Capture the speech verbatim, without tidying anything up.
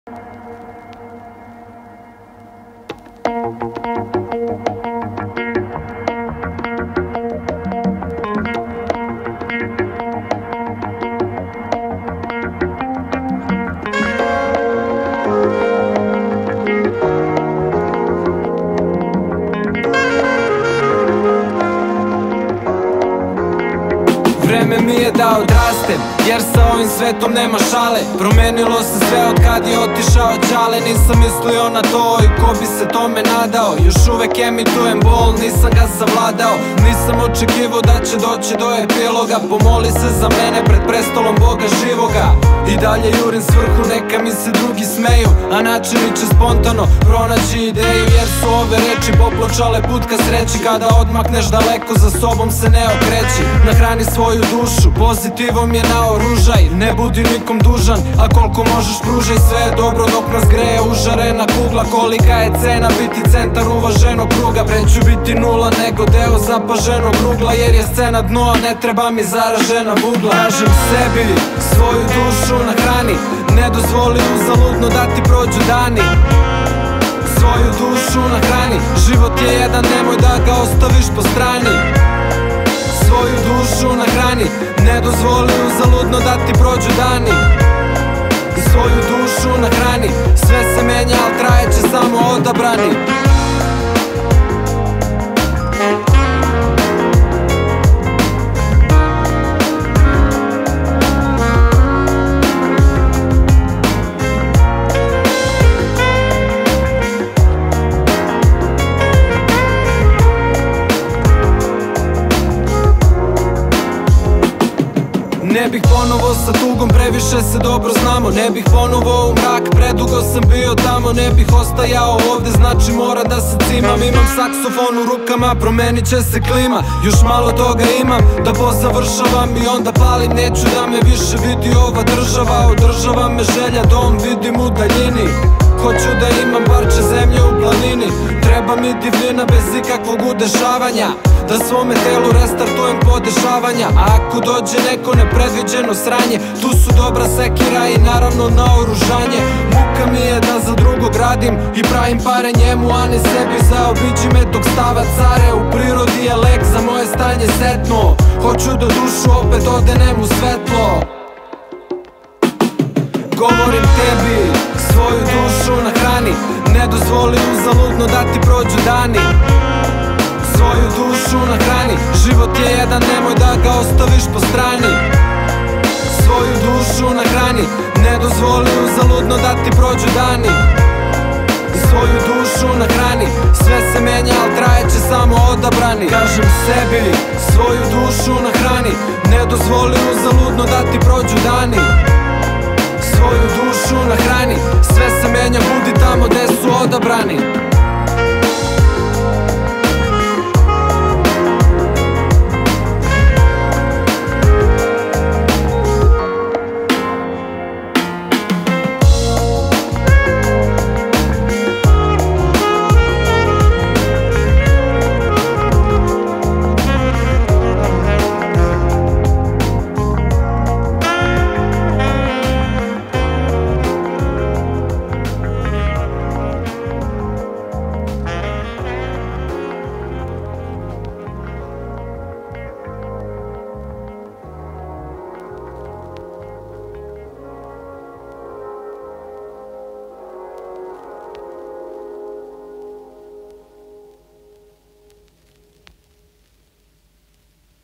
Vreme mi je da odrastem, jer sa ovim svetom nema šale. Promenilo se sve od kad je otišao Đale. Nisam mislio na to i ko bi se tome nadao. Još uvek emitujem bol, nisam ga savladao. Nisam očekivao da će doći do epiloga. Pomoli se za mene pred prestolom Boga živoga. I dalje jurim svrhu, neka mi se drugi smeju, a načini će spontano pronaći ideju. Jer su ove reči popločale put ka sreći. Kada odmakneš daleko, za sobom se ne okreći. Nahrani svoju dušu, pozitivom je naoružaj. Ne budi nikom dužan, a koliko možeš pružaj. Sve je dobro dok nas greje užarena kugla. Kolika je cena biti centar uvaženog kruga. Preću biti nula nego deo zapaženog rugla. Jer je scena dno, a ne treba mi zaražena bugla. Kažem sebi, svoju dušu nahrani. Ne dozvoli uzaludno da ti prođu dani. Svoju dušu nahrani. Život je jedan, nemoj da ga ostaviš po strani. Svoju dušu nahrani. Ne dozvoli uzaludno da ti prođu dani. Svoju dušu nahrani. Sve se menja, al trajeće samo odabrani. Ne bih ponovo sa tugom, previše se dobro znamo. Ne bih ponovo u mrak, predugo sam bio tamo. Ne bih ostajao ovde, znači mora da se cimam. Imam saksofon u rukama, promenit će se klima. Još malo toga imam, da pozavršavam i onda palim. Neću da me više vidi ova država. Održava me želja, dom vidim u daljini. Hoću da imam parče zemlje u planini. Treba mi divljina bez ikakvog udešavanja. Da svome telu restartujem podešavanja. A ako dođe neko nepredviđeno sranje, tu su dobra sekira i naravno naoružanje. Muka mi je da za drugog radim i pravim pare njemu, a ne sebi. Zaobiđi me dok stava care. U prirodi je lek za moje stanje setno. Hoću da dušu opet odenem u svetlo. Govorim tebi, svoju dušu nahrani. Ne dozvoli uzaludno da ti prođu dani. Svoju dušu nahrani. Život je jedan, nemoj da ga ostaviš po strani. Svoju dušu nahrani. Ne dozvoli uzaludno da ti prođu dani. Svoju dušu nahrani. Sve se menja, al trajeće samo odabrani. Kažem sebi, svoju dušu nahrani. Ne dozvoli uzaludno da ti prođu dani. Svoju dušu nahrani.